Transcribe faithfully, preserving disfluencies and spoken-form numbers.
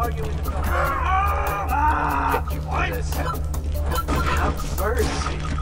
argue with the ah, Thank you for this. Have mercy.